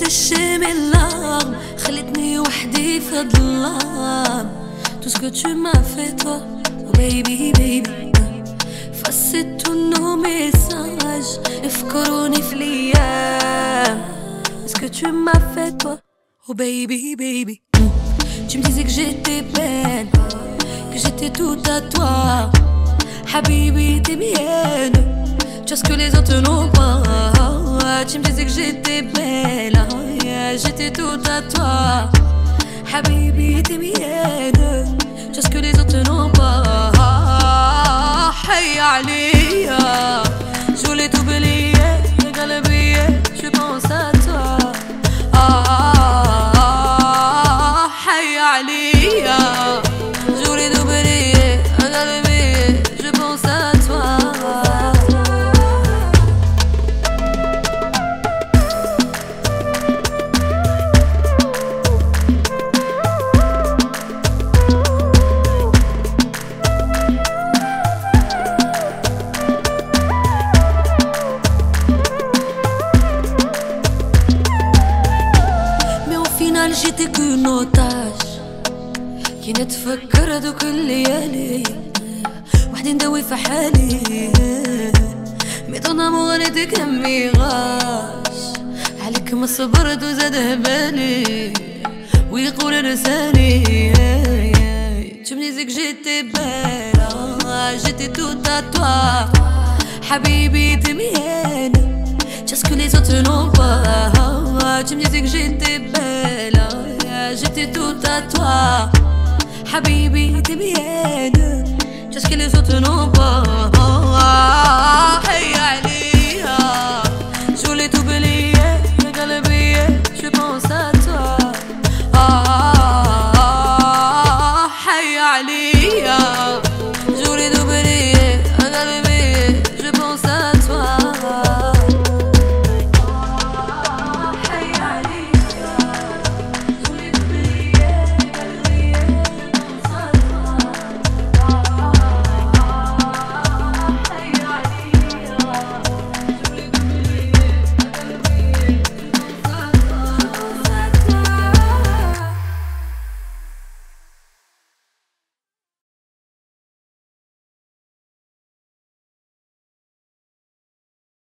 séché mes larmes, خلتني وحدي في الظلام. Tout ce que tu m'as fait toi, oh baby baby. فسيت tous nos messages, افكروني في الأيام. Ce que tu m'as fait toi, oh baby baby. Tu me disais que j'étais belle, que j'étais tout à toi. Habibi t'es mienne, tu as ce que les autres n'ont pas. Tu me disais que j'étais belle, j'étais tout à toi. Habibi t'es mienne, tu as ce que les autres n'ont pas. Hey Alia, je voulais t'oublier, قلبي, je pense à toi. Hey Alia, je voulais t'oublier, قلبي, je pense à toi. جيتي كون otage كي نتفكر هادوك الليالي وحدي ندوي في حالي. مي طون امور تكمي غاش عليك ما صبرت وزاد هبالي ويقول لساني. Tu me disais que j'étais belle, j'étais tout à toi. Habibi t'es mienne, tu as ce que les autres n'ont pas. Tu me disais que j'étais belle, j'étais tout à toi. Habibi t'es mienne, tu as ce que les autres n'ont pas.